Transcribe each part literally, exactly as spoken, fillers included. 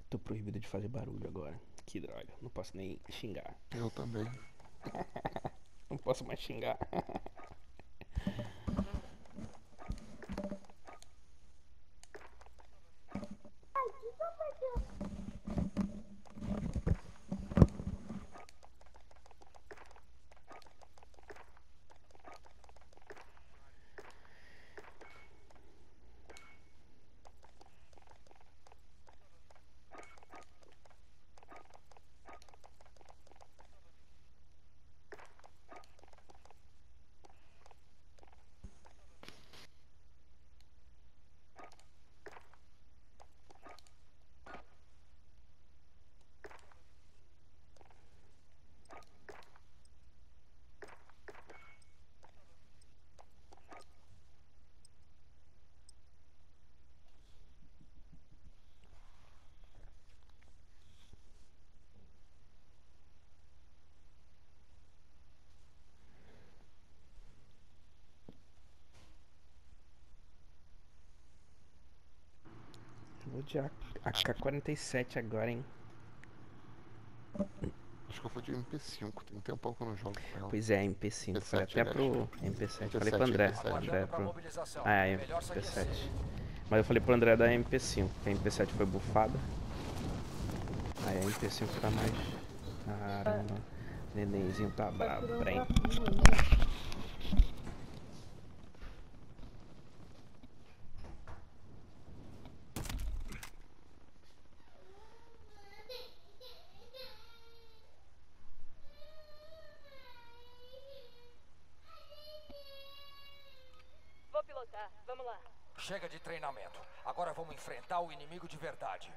Tô proibido de fazer barulho agora. Que droga, não posso nem xingar. Eu também. Não posso mais xingar. Vou de A K quarenta e sete agora, hein. Acho que eu vou de M P cinco, tem um tempão que eu não jogo com ela. Pois é, M P cinco. Falei M P sete, até aliás. pro M P sete. M P Falei sete, pro André. M P sete. André Aguardando pra pro... mobilização. Ah, é, Melhor se M P sete. aquecer. Mas eu falei pro André da M P cinco, que a M P sete foi bufada. Aí a M P cinco tá mais... Caramba. Nenenzinho tá brabo, hein. Vou pilotar, vamos lá. Chega de treinamento. Agora vamos enfrentar o inimigo de verdade.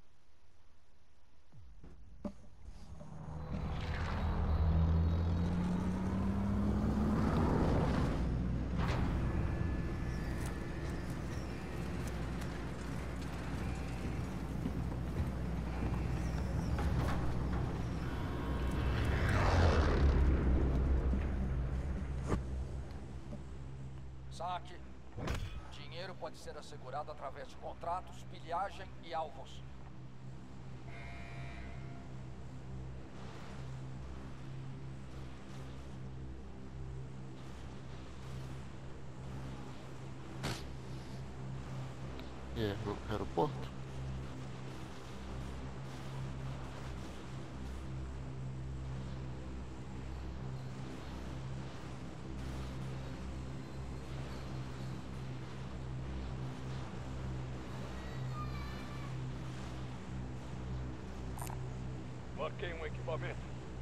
Saque. Dinheiro pode ser assegurado através de contratos, pilhagem e alvos. E é, o aeroporto? Marquei um equipamento.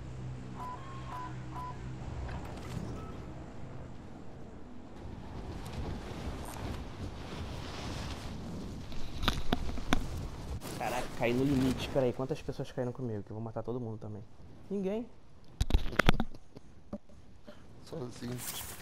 Caraca, caí no limite. Pera aí, quantas pessoas caíram comigo? Que eu vou matar todo mundo também. Ninguém. Sozinho.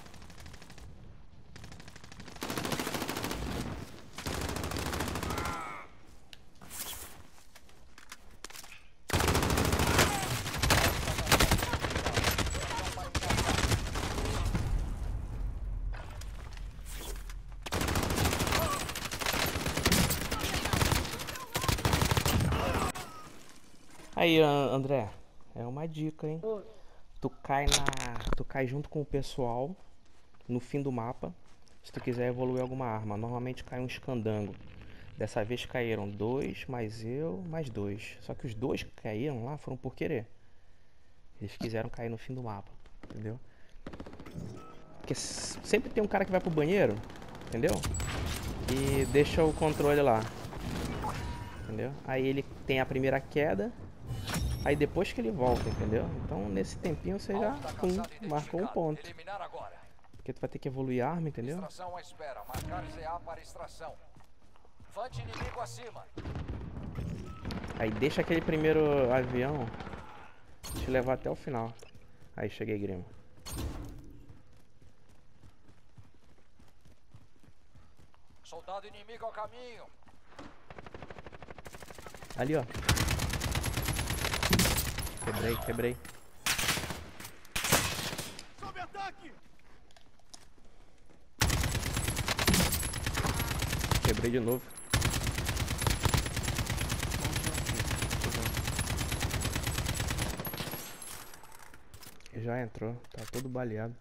Aí, An- André, é uma dica, hein? Tu cai na. Tu cai junto com o pessoal no fim do mapa. Se tu quiser evoluir alguma arma. Normalmente cai um escandango. Dessa vez caíram dois, mais eu, mais dois. Só que os dois que caíram lá foram por querer. Eles quiseram cair no fim do mapa, entendeu? Porque s- sempre tem um cara que vai pro banheiro, entendeu? E deixa o controle lá, entendeu? Aí ele tem a primeira queda, aí depois que ele volta, entendeu? Então nesse tempinho você já Alvo tá pum, caçado e marcou um identificado. ponto. Eliminar agora. Porque tu vai ter que evoluir a arma, entendeu? Extração à espera. Marcar Z A para extração. Vante inimigo acima. Aí deixa aquele primeiro avião te levar até o final. Aí cheguei, Grima. Soldado inimigo ao caminho. Ali, ó. Quebrei, quebrei. Sob ataque! Quebrei de novo. Já entrou, tá todo baleado.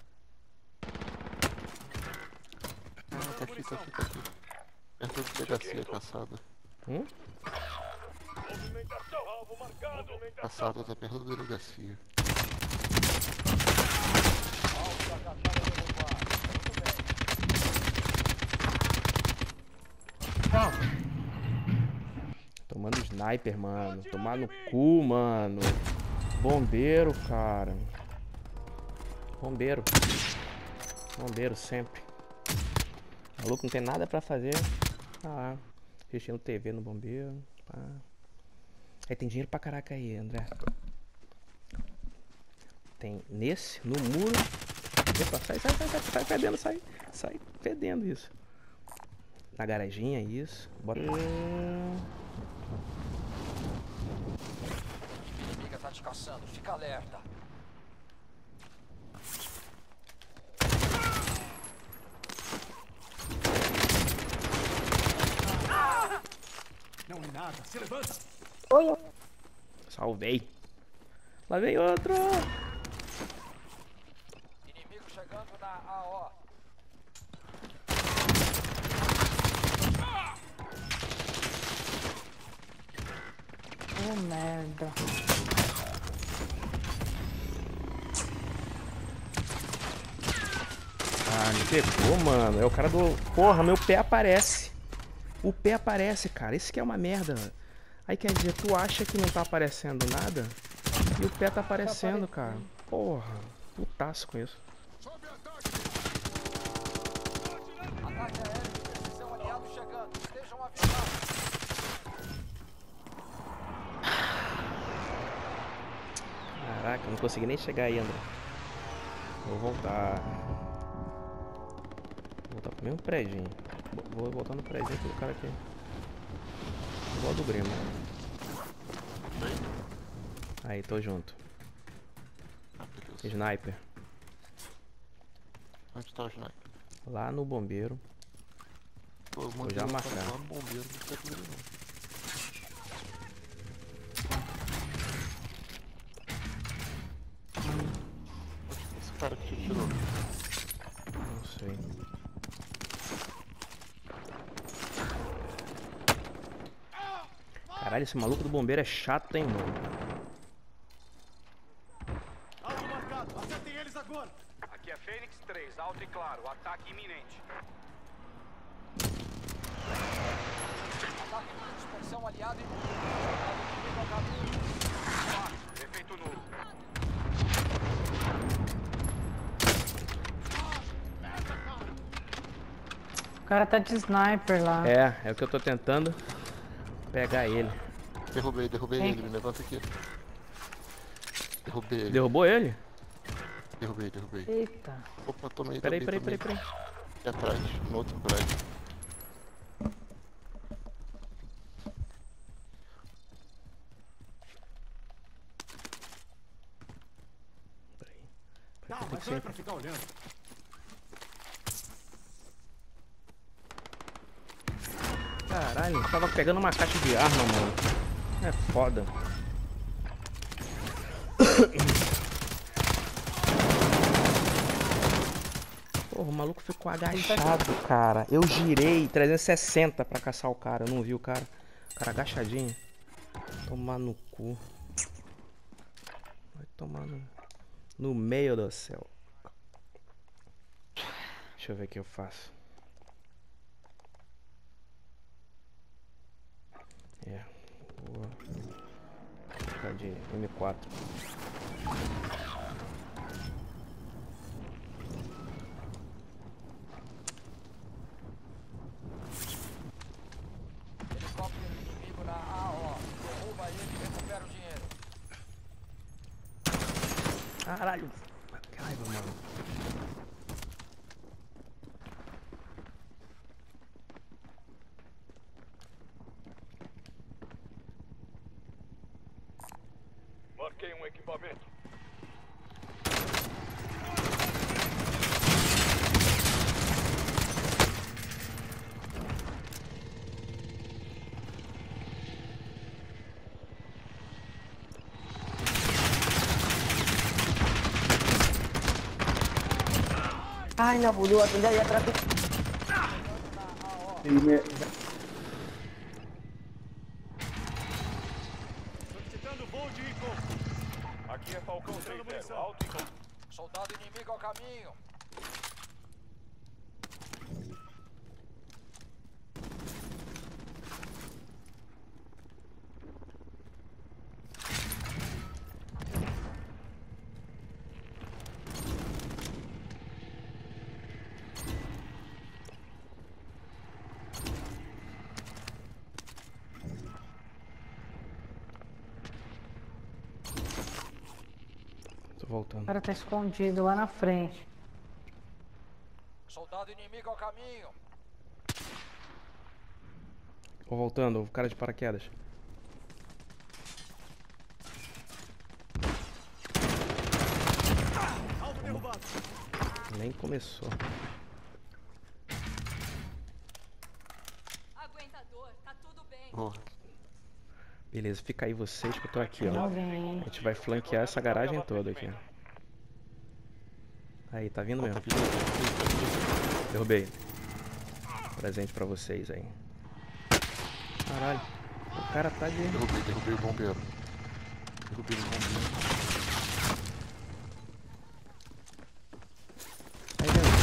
Ah, tá aqui, tá aqui, tá aqui. Perto da delegacia, caçada. Hum? Movimentação. Alvo marcado. Caçada tá perto da delegacia. Alvo da caçada derrubado. Muito bem. Tomando sniper, mano. Tomar no cu, mano. Bombeiro, cara. Bombeiro. Bombeiro sempre. O maluco não tem nada pra fazer. Ah lá. Assistindo T V no bombeiro. Pá. Aí tem dinheiro pra caraca aí, André. Tem nesse, no muro. Epa, sai, sai, sai, sai, sai fedendo, sai. Sai fedendo isso. Na garaginha, isso. Bora. A inimiga tá te caçando, fica alerta. Não é nada. Se levanta. Salvei. Lá vem outro. Inimigo chegando na A O. Oh, merda. Ah, me pegou, mano. É o cara do... Porra, meu pé aparece. O pé aparece, cara. Isso que é uma merda. Aí quer dizer, tu acha que não tá aparecendo nada e o pé tá aparecendo, cara. Porra, putaço com isso. Ataque aéreo de precisão aliado chegando. Estejam avisados. Caraca, não consegui nem chegar aí, André. Vou voltar. Vou voltar pro mesmo prédio. Vou voltar no prédio do cara aqui. Igual do Grêmio. Aí, tô junto. Sniper. Onde tá o sniper? Lá no bombeiro. Pô, Vou já marcar. Lá no bombeiro, não sei como ele não. Esse cara que te tirou. Não sei. Caralho, esse maluco do bombeiro é chato, hein, mano. Alvo marcado. Acertem eles agora. Aqui é Fênix três, alto e claro, ataque iminente. Ataque de dispersão aliado e inimigo a caminho. quatro, efeito nulo. O cara tá de sniper lá. É, é o que eu tô tentando pegar ele. Derrubei, derrubei Hein? ele, me levanta aqui. Derrubei ele. Derrubou ele? Derrubei, derrubei. Eita. Opa, tomei, Peraí, tomei, peraí, tomei. peraí, peraí. Aqui atrás, no outro prédio. Tá, Tem que mas não é ser. pra ficar olhando. Caralho, tava pegando uma caixa de arma, mano. É foda. Porra, o maluco ficou agachado, cara. Eu girei trezentos e sessenta pra caçar o cara. Eu não vi o cara. O cara agachadinho. Tomar no cu. Vai tomar no... no meio do céu. Deixa eu ver o que eu faço. É. Vou ficar de M quatro. Helicóptero inimigo na A O. Derruba ele e recupera o dinheiro. Caralho. Que raiva, mano. Marquei um equipamento. Ay, na boludo, atendé ahí atrás. Sí, me... Solicitando voo de encontro. Aqui é Falcão três zero, alto e bom. Soldado inimigo ao caminho. Tô O voltando. cara tá escondido lá na frente. Soldado inimigo ao caminho. Tô voltando, o cara de paraquedas. Alvo derrubado. Nem começou. Aguentador, tá tudo bem. Porra. Beleza, fica aí vocês que eu tô aqui, Tem ó. alguém. A gente vai flanquear essa garagem toda aqui. Aí, tá vindo mesmo. Derrubei. Presente pra vocês aí. Caralho. O cara tá de... Derrubei, derrubei o bombeiro. Derrubei o bombeiro. Aí dentro.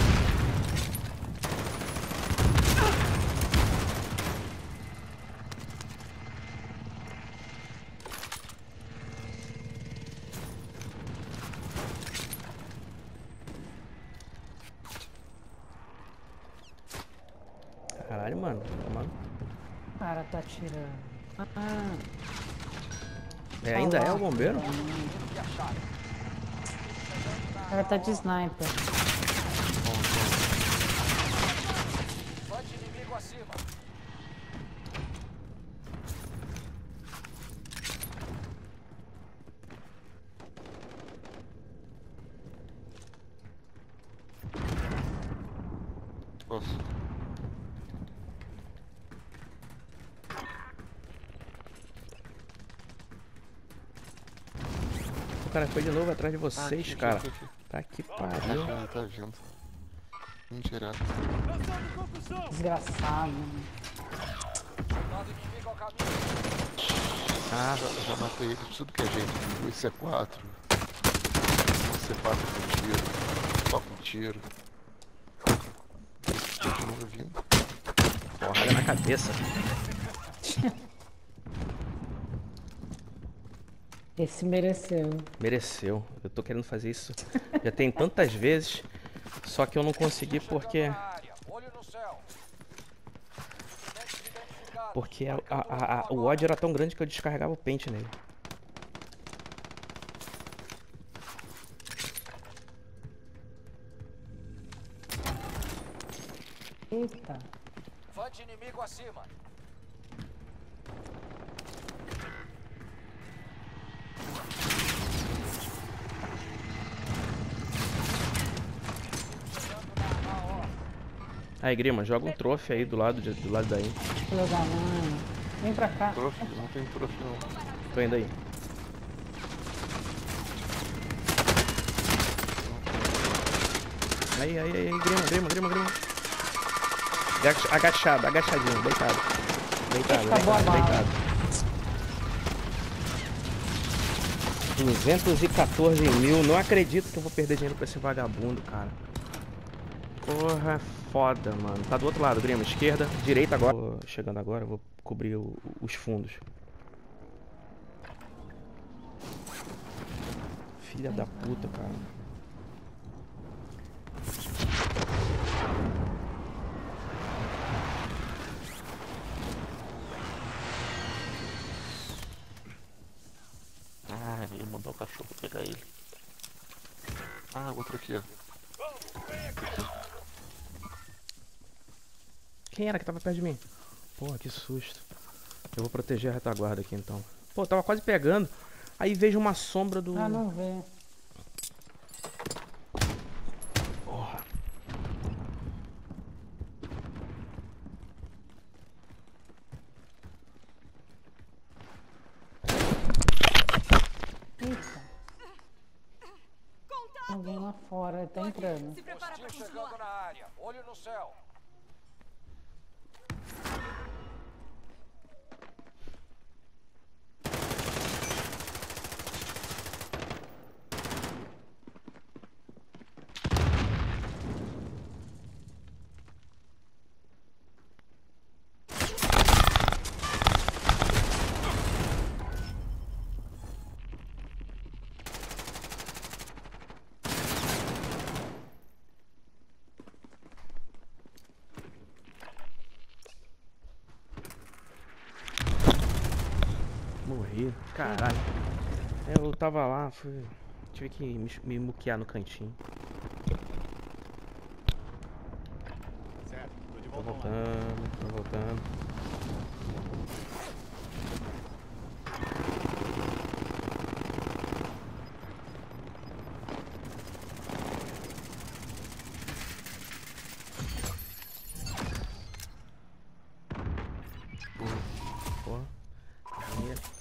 Caralho, mano. Mano. O cara tá atirando. Ah, É, ainda é o bombeiro? o cara tá de sniper. Flanque inimigo acima. Nossa. O cara foi de novo atrás de vocês, aqui, cara. aqui, aqui. Tá que pariu. Ah, tá vindo. Mentira. Lançando concussão. Desgraçado. Soldado inimigo ao caminho. Ah, Já, já matei ele de tudo que é jeito. O C quatro. O C quatro com tiro. Só com tiro. Esse de novo vindo. porrada na cabeça. Esse mereceu. Mereceu. Eu tô querendo fazer isso já tem tantas vezes, só que eu não consegui porque Olho no céu. porque a, a, a, o ódio era tão grande que eu descarregava o pente nele. Eita. Fante inimigo acima. Aí, Grima, joga um trophy aí do lado, de, do lado daí. Filho da mãe. Vem pra cá. Troféu? Não tem troféu não. Tô indo aí. Aí, aí, aí, Grima, Grima, Grima, Grima. Agacha- Agachado, agachadinho, deitado. Deitado, Acabou a deitado, bala. deitado. duzentos e quatorze mil, não acredito que eu vou perder dinheiro com esse vagabundo, cara. Porra, foda, mano. Tá do outro lado, Grima, esquerda, direita agora. Tô chegando agora, vou cobrir o- os fundos. Filha da puta, cara. Ah, ele mandou o cachorro pegar ele. Ah, outro aqui, ó. Quem era que tava perto de mim? Porra, que susto. Eu vou proteger a retaguarda aqui então. Pô, tava quase pegando. Aí vejo uma sombra do... Ah, não vê. Porra. Eita. Alguém lá fora, tá entrando. Se prepara pra Hostil chegando continuar. na área. Olho no céu. Morri. Caralho. Eu tava lá, fui... tive que me, me muquear no cantinho. Certo, tô de Tô volta online. voltando, tô voltando. Pô. Pô.